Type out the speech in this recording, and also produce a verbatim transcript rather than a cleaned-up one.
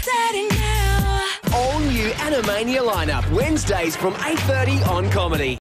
starting now. All new Animania lineup, Wednesdays from eight thirty on Comedy.